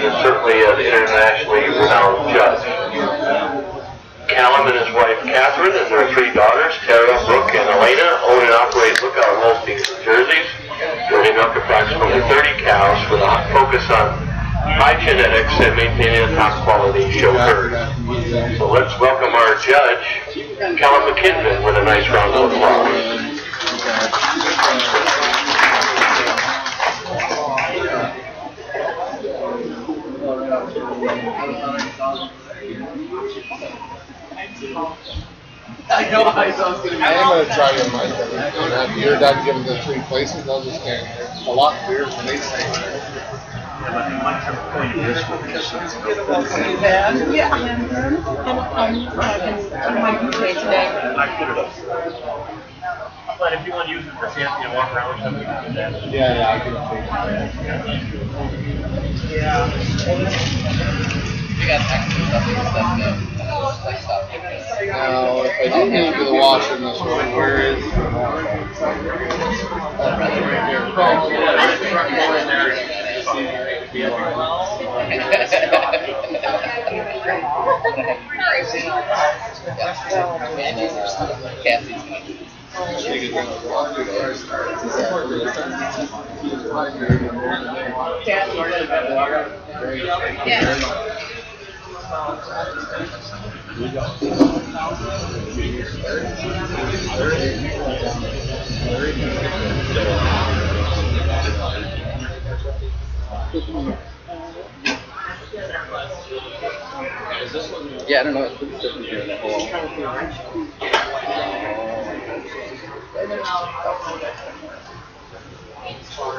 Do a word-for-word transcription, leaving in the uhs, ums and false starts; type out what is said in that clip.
is certainly an internationally renowned judge. Callum and his wife Catherine and their three daughters, Tara, Brooke, and Elena, own and operate Lookout Holsteins in Jersey. They milk approximately thirty cows with a focus on high genetics and maintaining a top quality show herd. So let's welcome our judge, Callum McKinnon, with a nice round of applause. I know I was going to be. I am going to try your mic. And after you're done giving the three places, I'll just stand here. A lot clearer than they say. Yeah, and I'm on my P J today. But if you want to use it for fancy and walk around or something, you can do that. Yeah, yeah, I can take it. Yeah. We got extra stuff and stuff now. Like stop giving us. Now, if I didn't need to do the washing this one, where is the Cassie's Yeah, I don't know. It's pretty different here in the hole.